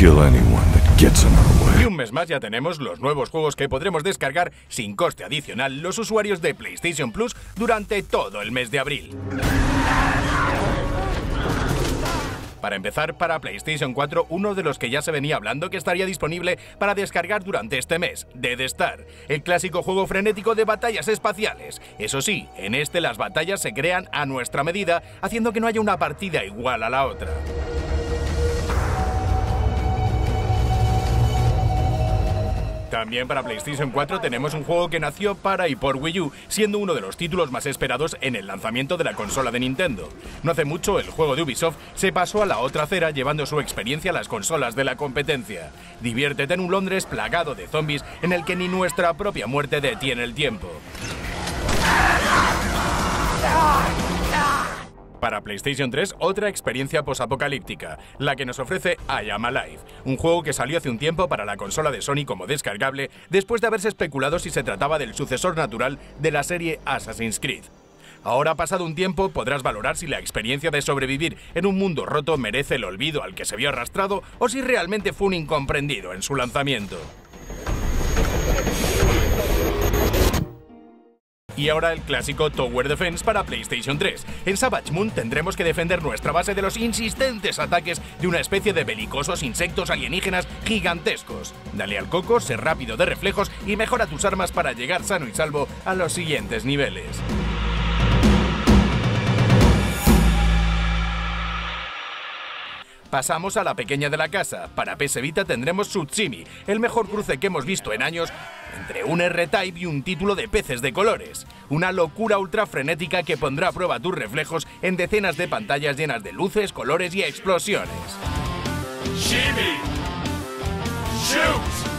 kill anyone that gets in our way. Y un mes más ya tenemos los nuevos juegos que podremos descargar sin coste adicional los usuarios de PlayStation Plus durante todo el mes de abril. Para empezar, para PlayStation 4, uno de los que ya se venía hablando que estaría disponible para descargar durante este mes, Dead Star, el clásico juego frenético de batallas espaciales. Eso sí, en este las batallas se crean a nuestra medida, haciendo que no haya una partida igual a la otra. También para PlayStation 4 tenemos un juego que nació para y por Wii U, siendo uno de los títulos más esperados en el lanzamiento de la consola de Nintendo. No hace mucho, el juego de Ubisoft se pasó a la otra acera llevando su experiencia a las consolas de la competencia. Diviértete en un Londres plagado de zombies en el que ni nuestra propia muerte detiene el tiempo. Para PlayStation 3, otra experiencia posapocalíptica, la que nos ofrece I Am Alive, un juego que salió hace un tiempo para la consola de Sony como descargable después de haberse especulado si se trataba del sucesor natural de la serie Assassin's Creed. Ahora, pasado un tiempo, podrás valorar si la experiencia de sobrevivir en un mundo roto merece el olvido al que se vio arrastrado o si realmente fue un incomprendido en su lanzamiento. Y ahora el clásico Tower Defense para PlayStation 3. En Savage Moon tendremos que defender nuestra base de los insistentes ataques de una especie de belicosos insectos alienígenas gigantescos. Dale al coco, sé rápido de reflejos y mejora tus armas para llegar sano y salvo a los siguientes niveles. Pasamos a la pequeña de la casa. Para PS Vita tendremos Tsushima, el mejor cruce que hemos visto en años entre un R-Type y un título de peces de colores. Una locura ultra frenética que pondrá a prueba tus reflejos en decenas de pantallas llenas de luces, colores y explosiones. Shimmy. Shoot.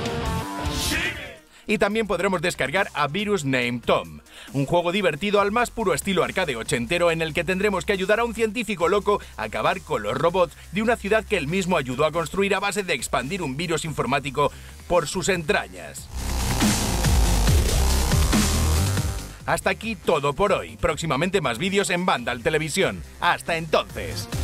Y también podremos descargar a Virus Named Tom, un juego divertido al más puro estilo arcade ochentero en el que tendremos que ayudar a un científico loco a acabar con los robots de una ciudad que él mismo ayudó a construir a base de expandir un virus informático por sus entrañas. Hasta aquí todo por hoy. Próximamente más vídeos en Vandal Televisión. Hasta entonces.